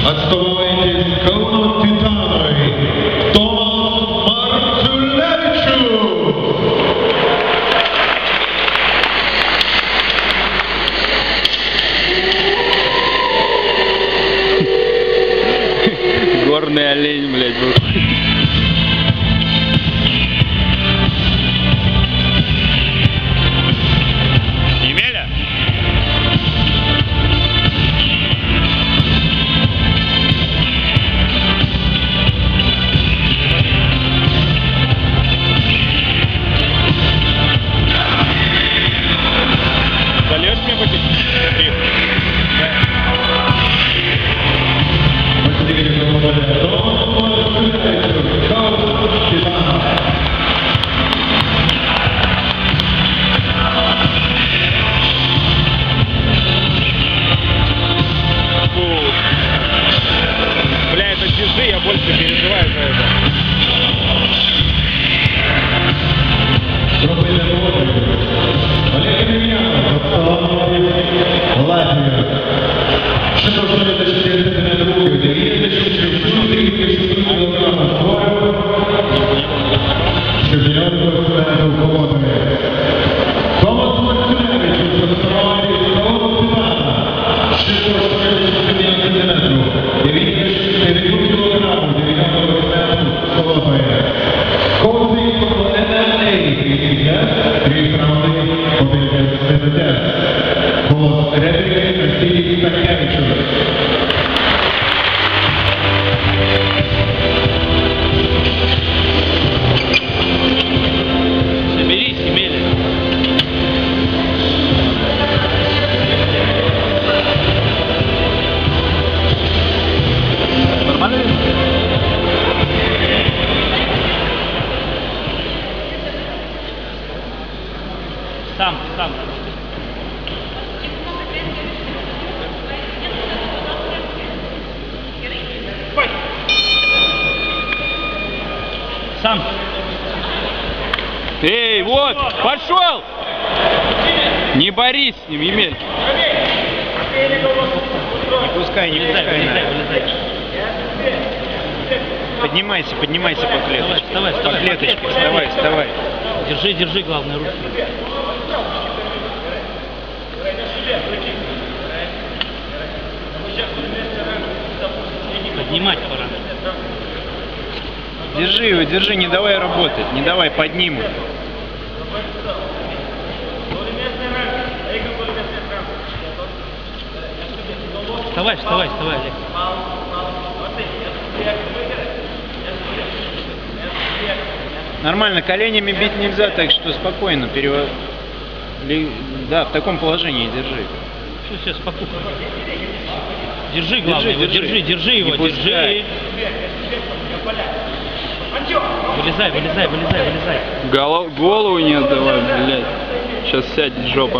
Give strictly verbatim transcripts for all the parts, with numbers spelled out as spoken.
Отставайте с Каунов Титаной. Томас Марцулевичу. Горный олень, блядь, был. Емеля? Зальешь мне попить? Бля, это чужи, я больше переживаю за это. Олег Емельянов, Латвия. шестьсот четыре метров, девяносто четыре килограмма. Чемпион колоннами. Томас Марцулевич, Отставайте с Каунов Титана. шестьсот шестьдесят метров, девяносто килограмм, девяносто колоннами. Коучинг эн эн эй, три раунды, победа СТТ. Голос рефери Арсений Сакевичев. Соберись, Емеля. Нормально? Сам, сам. Сам. Эй, вот, пошел! Не борись с ним, Емель. Не пускай, не Вылезай, пускай. вылезай, на. вылезай. Поднимайся, поднимайся по клеточке. Вставай, вставай, По вставай, клеточке, по вставай, клеточке. вставай. Держи, держи, главное, руки. Поднимать пора. Держи его, держи, не давай работать, не давай, подниму. Вставай, вставай, вставай, Олег. Нормально, коленями бить нельзя, так что спокойно перево... Ли- Да, в таком положении держи. Все, все, спокойно. Держи, главное, его, держи. держи, держи его, Не пускай. держи. Вылезай, вылезай, вылезай, вылезай. Голов- голову не отдавай, блядь. Сейчас сядет жопа.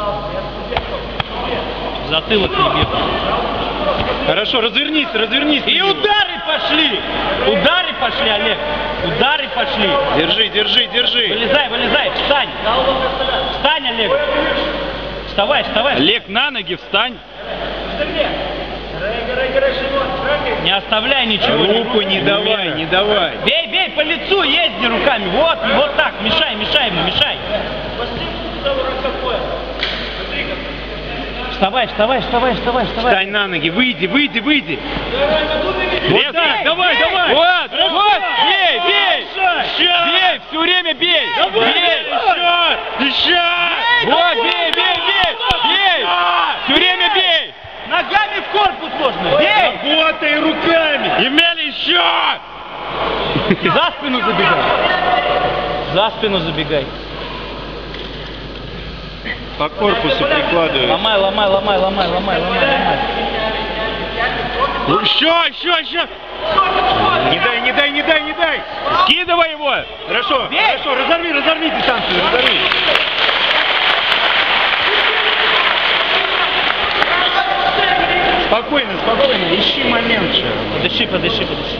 Затылок не бьет. Хорошо, развернись, развернись. И удары пошли! Удары пошли, Олег! Удары пошли! Держи, держи, держи. Вылезай, вылезай, встань! Встань, Олег! Вставай, вставай! Олег, на ноги встань. Не оставляй ничего. Руку не давай, не давай. Бей, бей по лицу, езди руками. Вот, вот так, мешай, мешай ему, мешай. Вставай, вставай, вставай, вставай, вставай. Встань на ноги, выйди, выйди, выйди. Вот Бей, так, давай, бей. давай. Вот, Хорошо. вот, бей, бей. Еще. Бей, все время бей. Давай, Бей. еще. Еще. Вот, бей, бей, бей. Бей. Все время бей. Ногами в корпус можно. Бей. Работай руками. Емель, еще. За спину забегай. За спину забегай. По корпусу прикладывай. Ломай, ломай, ломай, ломай, ломай, ломай, ломай. Еще, еще, еще. Не дай, не дай, не дай, не дай. Скидывай его. Хорошо, Бей. хорошо, разорви, разорви дистанцию, разорви. Спокойно, спокойно, ищи момент сейчас. Подыши, подыши, подыши.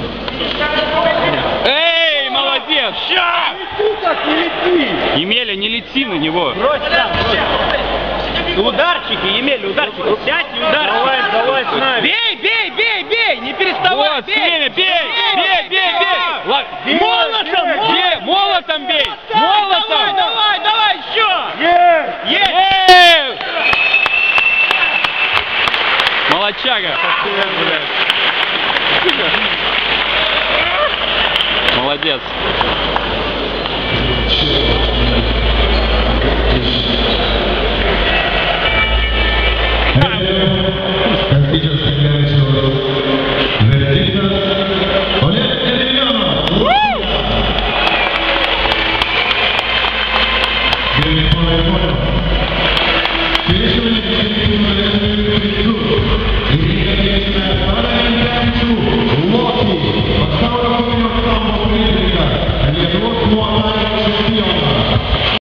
Эй, молодец. Ща! Лети так, не лети! Емеля, не лети на него. Брось сам, брось. Ударчики, Емель, ударчики. Сядь и ударчики. Давай, давай с нами. Бей, бей, бей, бей. Ла- Молотом! Бей, молотом бей! Молотом! Давай, давай, давай, еще! Есть! Есть! Молодчага! Молодец! Классическая